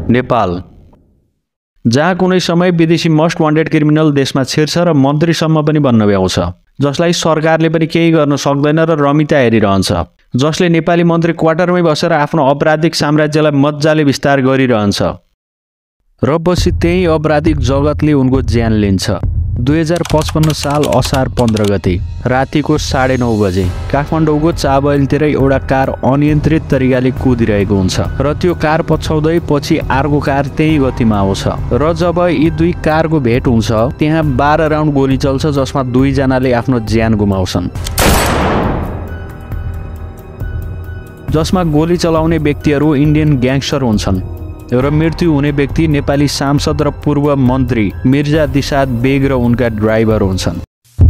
नेपाल, जहाँ कुनै समय विदेशी मोस्ट वान्टेड क्रिमिनल देशमा छिर्छ र मन्त्रीसम्म पनि बन्न भ्याउँछ, जसलाई सरकारले पनि केही गर्न सक्दैन र रमिता हेरिरहन्छ, जसले नेपाली मन्त्री क्वार्टरमै बसेर आफ्नो आपराधिक साम्राज्यलाई मज्जाले विस्तार गरिरहन्छ र पछि त्यही आपराधिक जगतले उनको ज्यान लिन्छ। 2055 साल असार 15 गते रातिको 9:30 बजे काठमाडौँको चाबहिलतिर एउटा कार अनियन्त्रित तरिकाले कुदिरहेको हुन्छ र त्यो कार पछ्याउँदै पछि अर्को कार त्यही गतिमा आउँछ र जब यी दुई कारको भेट हुन्छ त्यहाँ 12 राउन्ड गोली चल्छ, जसमा 2 जनाले आफ्नो ज्यान गुमाउँछन्। जसमा गोली चलाउने व्यक्तिहरू इन्डियन ग्याङ्स्टर हुन्छन् र मृत्यु हुने व्यक्ति नेपाली सांसद र पूर्व मन्त्री मिर्जा दिलशाद बेग र उनका ड्राइभर हुन्छन्।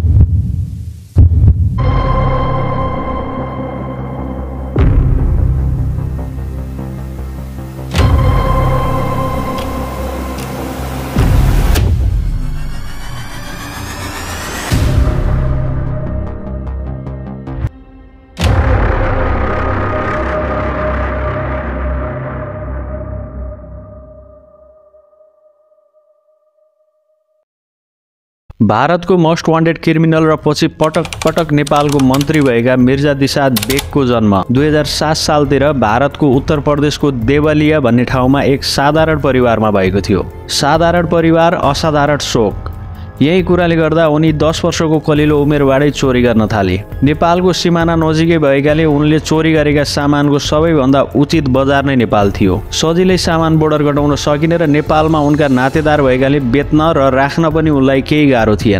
भारतको मोस्ट वान्टेड क्रिमिनल र पछि पटक पटक नेपालको मन्त्री भएका मिर्जा दिलशाद बेगको जन्म 2007 सालतिर भारतको उत्तर प्रदेशको देवलिया भन्ने ठाउँमा एक साधारण परिवारमा भएको थियो। साधारण परिवार, असाधारण शोक। यही कुराले गर्दा उनी 10 वर्षको कलिलो उमेरबाटै चोरी गर्न थाले। नेपालको सिमाना नजिकै भएकाले उनले चोरी गरेका सामानको सबैभन्दा उचित बजार नै नेपाल थियो। सजिलै सामान बोर्डर गटाउन सकिने र नेपालमा उनका नातेदार भएकाले बेच्न र राख्न पनि उनलाई केही गाह्रो थिएन।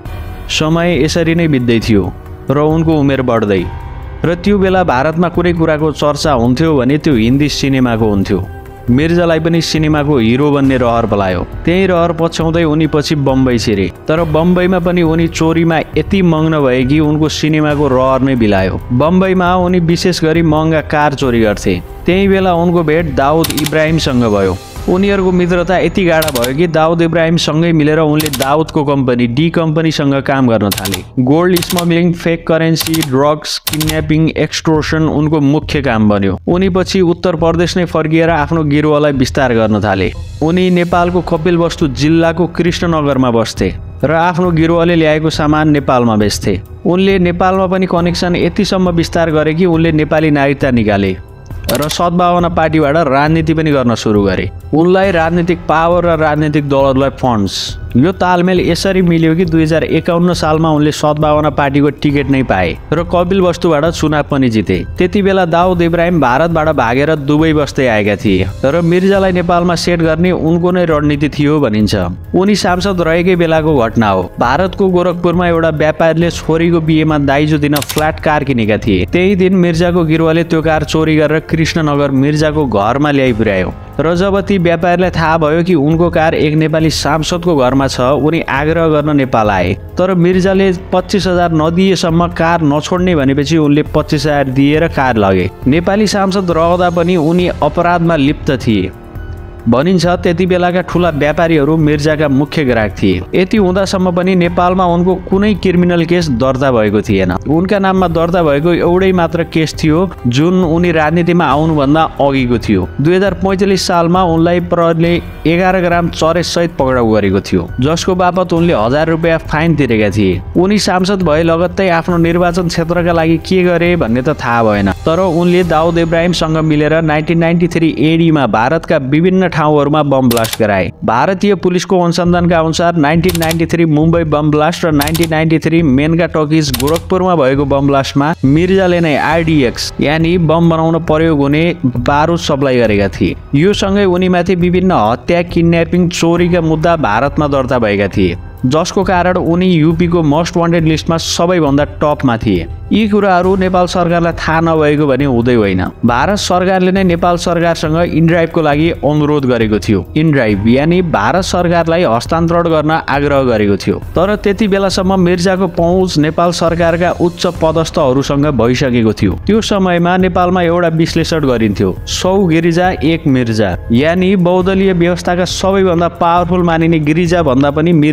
समय यसरी नै बित्दै थियो र उनको उमेर बढ्दै, र त्यो बेला भारतमा कुनै कुराको चर्चा हुन्थ्यो भने त्यो हिन्दी सिनेमाको हुन्थ्यो। मिर्जालाई पनि सिनेमाको हिरो बन्ने रहर पलायो। त्यही रहर पछ्याउँदै उनी पछि बम्बई छिरे, तर बम्बईमा पनि उनी चोरीमा यति मग्न भए कि उनको सिनेमाको रहर नै बिलायो। बम्बईमा उनी विशेष गरी महँगा कार चोरी गर्थे। त्यही बेला उनको भेट दाउद इब्राहिमसँग भयो। उनीहरूको मित्रता यति गाढा भयो कि दाउद इब्राहिमसँगै मिलेर उनले दाउदको कम्पनी डी कम्पनीसँग काम गर्न थाले। Gold smuggling, fake currency, drugs, kidnapping, extortion उनको मुख्य काम बन्यो। उनी पछि उत्तर प्रदेश नै फर्किएर आफ्नो गिरोहलाई विस्तार गर्न थाले। उनी नेपालको कपिलवस्तु जिल्लाको कृष्णनगरमा बस्थे र आफ्नो गिरोहले ल्याएको सामान नेपालमा बेच्थे। उनले नेपालमा पनि कनेक्सन यतिसम्म विस्तार गरे कि उनले नेपाली नागरिकता निकाले र सद्भावना पार्टीबाट राजनीति पनि गर्न सुरु गरे। उनलाई राजनीतिक पावर र राजनीतिक दलहरूलाई फन्ड्स, यो तालमेल यसरी मिल्यो कि 2051 सालमा उनले सद्भावना पार्टीको टिकट नै पाए र कपिलवस्तुबाट चुनाव पनि जिते। त्यति बेला दाउद इब्राहिम भारतबाट भागेर दुबई बस्दै आएका थिए र मिर्जालाई नेपालमा सेट गर्ने उनको नै रणनीति थियो भनिन्छ। उनी सांसद रहेकै बेलाको घटना हो। भारतको गोरखपुरमा एउटा व्यापारीले छोरीको बिहेमा दाइजो दिन फ्ल्याट कार किनेका थिए। त्यही दिन मिर्जाको गिरोहले त्यो कार चोरी गरेर कृष्णनगर मिर्जाको घरमा ल्याइ पुर्यायो र जब ती व्यापारीलाई थाहा भयो कि उनको कार एक नेपाली सांसदको घरमा छ, उनी आग्रह गर्न नेपाल आए। तर मिर्जाले 25,000 नदिएसम्म कार नछोड्ने भनेपछि उनले 25,000 दिएर कार लगे। नेपाली सांसद रहँदा पनि उनी अपराधमा लिप्त थिए भनिन्छ। त्यति बेलाका ठुला व्यापारीहरू मिर्जाका मुख्य ग्राहक थिए। यति हुँदासम्म पनि नेपालमा उनको कुनै क्रिमिनल केस दर्ता भएको थिएन। उनका नाममा दर्ता भएको एउटै मात्र केस थियो जुन उनी राजनीतिमा आउनुभन्दा अघिको थियो। 2045 सालमा उनलाई प्रहरीले 11 ग्राम चरेससहित पक्राउ गरेको थियो, जसको बापत उनले 1000 रुपियाँ फाइन तिरेका थिए। उनी सांसद भए लगत्तै आफ्नो निर्वाचन क्षेत्रका लागि के गरे भन्ने त थाहा भएन, तर उनले दाउद इब्राहिमसँग मिलेर 1993 एडीमा भारतका विभिन्न ठाउँहरूमा बम ब्लास्ट गराए। भारतीय पुलिसको अनुसन्धानका अनुसार 1993 मुम्बई बम ब्लास्ट र 1993 मेनका टकिज गोरखपुरमा भएको बम ब्लास्टमा मिर्जाले नै आरडीएक्स यानी बम बनाउन प्रयोग हुने बारुद सप्लाई गरेका थिए। यो सँगै उनीमाथि विभिन्न हत्या, किडन्यापिङ, चोरीका मुद्दा भारतमा दर्ता भएका थिए, जसको कारण उनी यूपीको मोस्ट वान्टेड लिस्टमा सबैभन्दा टपमा थिए। यी कुराहरू नेपाल सरकारलाई थाहा नभएको भने हुँदै होइन। भारत सरकारले नै नेपाल सरकारसँग इनड्राइभको लागि अनुरोध गरेको थियो। इनड्राइभ यानी भारत सरकारलाई हस्तान्तरण गर्न आग्रह गरेको थियो। तर त्यति बेलासम्म मिर्जाको पहुँच नेपाल सरकारका उच्च पदस्थहरूसँग भइसकेको थियो। त्यो समयमा नेपालमा एउटा विश्लेषण गरिन्थ्यो, 100 गिरिजा 1 मिर्जा, यानी बहुदलीय व्यवस्थाका सबैभन्दा पावरफुल मानिने गिरिजा भन्दा पनि मिर्जा निकै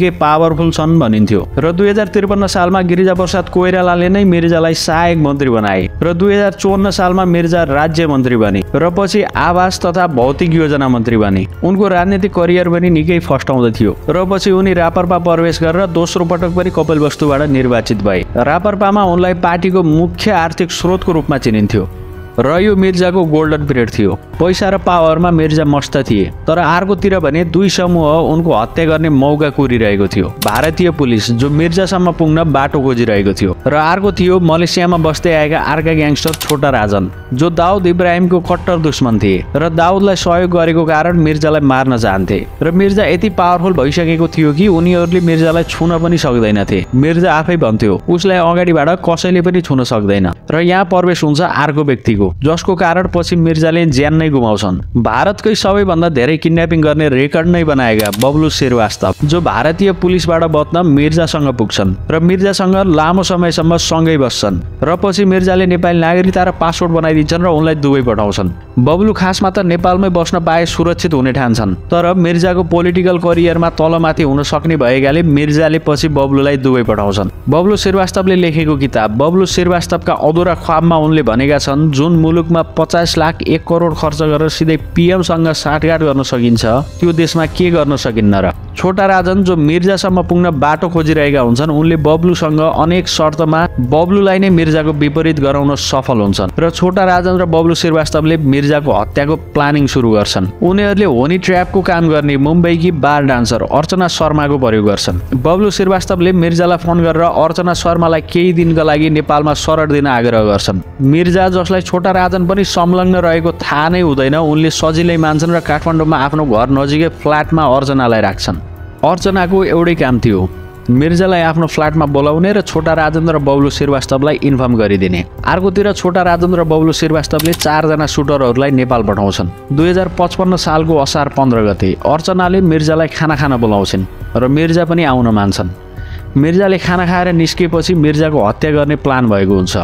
निकै पावरफुल छन् भनिन्थ्यो र 2053 सालमा गिरिजाप्रसाद कोइरालाले नै मिर्जालाई सहायक मन्त्री बनाए र 2054 सालमा मिर्जा राज्य मन्त्री बने र पछि आवास तथा भौतिक योजना मन्त्री बने। उनको राजनीतिक करियर पनि निकै फस्टाउँदै थियो र पछि उनी रापरपा प्रवेश गरेर दोस्रो पटक पनि कपिलवस्तुबाट निर्वाचित भए। रापरपामा उनलाई पार्टीको मुख्य आर्थिक स्रोतको रूपमा चिनिन्थ्यो र यो मिर्जाको गोल्डन पिरियड थियो। पैसा र पावरमा मिर्जा मस्त थिए, तर अर्कोतिर भने दुई समूह उनको हत्या गर्ने मौका कुरिरहेको थियो। भारतीय पुलिस जो मिर्जासम्म पुग्न बाटो खोजिरहेको थियो र अर्को थियो मलेसियामा बस्दै आएका अर्का ग्याङ्स्टर छोटा राजन जो दाउद इब्राहिमको कट्टर दुश्मन थिए र दाउदलाई सहयोग गरेको कारण मिर्जालाई मार्न चाहन्थे र मिर्जा यति पावरफुल भइसकेको थियो कि उनीहरूले मिर्जालाई छुन पनि सक्दैनथे। मिर्जा आफै भन्थ्यो उसलाई अगाडिबाट कसैले पनि छुन सक्दैन र यहाँ प्रवेश हुन्छ अर्को व्यक्तिको, जसको कारण पछि मिर्जाले ज्यान नै गुमाउँछन्। भारतकै सबैभन्दा धेरै किडन्यापिङ गर्ने रेकर्ड नै बनाएका बब्लु श्रीवास्तव जो भारतीय पुलिसबाट बच्न मिर्जासँग पुग्छन् र मिर्जासँग लामो समयसम्म सँगै बस्छन् र पछि मिर्जाले नेपाली नागरिकता र पासपोर्ट बनाइदिन्छन् र उनलाई दुबई पठाउँछन्। बब्लु खासमा त नेपालमै बस्न पाए सुरक्षित हुने ठान्छन्, तर मिर्जाको पोलिटिकल करियरमा तलमाथि हुन सक्ने भएकाले मिर्जाले पछि बब्लुलाई दुबई पठाउँछन्। बब्लु श्रीवास्तवले लेखेको किताब बब्लु श्रीवास्तवका अधुरा ख्वाबमा उनले भनेका छन् जुन मुलुकमा 50 लाख 1 करोड खर्च गरेर सिधै पीएमसँग साठगाँठ गर्न सकिन्छ त्यो देशमा के गर्न सकिन्न र। छोटा राजन जो मिर्जासम्म पुग्न बाटो खोजिरहेका हुन्छन् उनले बब्लुसँग अनेक शर्तमा बब्लुलाई नै मिर्जाको विपरीत गराउन सफल हुन्छन् र छोटा राजन र बब्लु श्रीवास्तवले मिर्जाको हत्याको प्लानिङ सुरु गर्छन्। उनीहरूले होनी ट्र्यापको काम गर्ने मुम्बईकी बार डान्सर अर्चना शर्माको प्रयोग गर्छन्। बब्लु श्रीवास्तवले मिर्जालाई फोन गरेर अर्चना शर्मालाई केही दिनका लागि नेपालमा शरण दिन आग्रह गर्छन्। मिर्जा जसलाई छोटा राजन पनि संलग्न रहेको थाहा नै हुँदैन उनले सजिलै मान्छन् र काठमाडौँमा आफ्नो घर नजिकै फ्ल्याटमा अर्चनालाई राख्छन्। अर्चनाको एउटै काम थियो मिर्जालाई आफ्नो फ्ल्याटमा बोलाउने र छोटा राजन र बब्लु श्रीवास्तवलाई इन्फर्म गरिदिने। अर्कोतिर छोटा राजन र बब्लु श्रीवास्तवले 4 जना सुटरहरूलाई नेपाल पठाउँछन्। 2055 सालको असार 15 गते अर्चनाले मिर्जालाई खाना खान बोलाउँछिन् र मिर्जा पनि आउन मान्छन्। मिर्जाले खाना खाएर निस्केपछि मिर्जाको हत्या गर्ने प्लान भएको हुन्छ,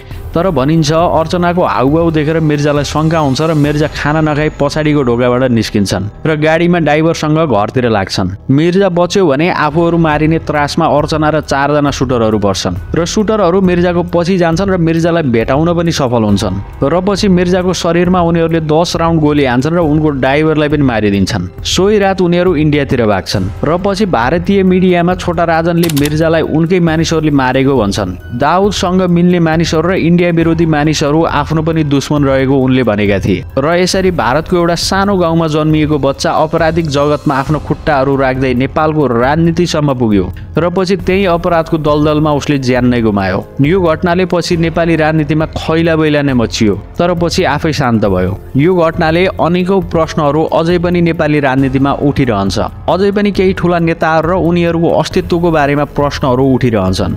तर भनिन्छ अर्चनाको हाउभाउ देखेर मिर्जालाई शङ्का हुन्छ र मिर्जा खाना नखाई पछाडिको ढोकाबाट निस्किन्छन् र गाडीमा ड्राइभरसँग घरतिर लाग्छन्। मिर्जा बच्यो भने आफूहरू मारिने त्रासमा अर्चना र 4 जना सुटरहरू पर्छन् र सुटरहरू मिर्जाको पछि जान्छन् र मिर्जालाई भेटाउन पनि सफल हुन्छन् र पछि मिर्जाको शरीरमा उनीहरूले 10 राउन्ड गोली हान्छन् र उनको ड्राइभरलाई पनि मारिदिन्छन्। सोही रात उनीहरू इन्डियातिर भाग्छन् र पछि भारतीय मिडियामा छोटा राजनले मिर्जालाई उनकै मानिसहरूले मारेको भन्छन्। दाउदसँग मिल्ने मानिसहरू र इन्डिया विरोधी मानिसहरू आफ्नो पनि दुश्मन रहेको उनले भनेका थिए र यसरी भारतको एउटा सानो गाउँमा जन्मिएको बच्चा अपराधिक जगतमा आफ्नो खुट्टाहरू राख्दै नेपालको राजनीतिसम्म पुग्यो र पछि त्यही अपराधको दलदलमा उसले ज्यान नै गुमायो। यो घटनाले पछि नेपाली राजनीतिमा खैला बैला नै मचियो, तर पछि आफै शान्त भयो। यो घटनाले अनेकौं प्रश्नहरू अझै पनि नेपाली राजनीतिमा उठिरहन्छ। अझै पनि केही ठूला नेताहरू र उनीहरूको अस्तित्वको बारेमा प्रश्नहरू उठिरहन्छन्।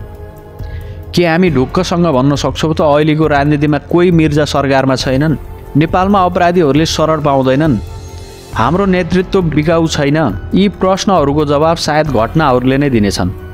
के हामी ढुक्कसँग भन्न सक्छौँ त अहिलेको राजनीतिमा कोही मिर्जा सरकारमा छैनन्? नेपालमा अपराधीहरूले शरण पाउँदैनन्? हाम्रो नेतृत्व बिकाउ छैन? यी प्रश्नहरूको जवाब सायद घटनाहरूले नै दिनेछन्।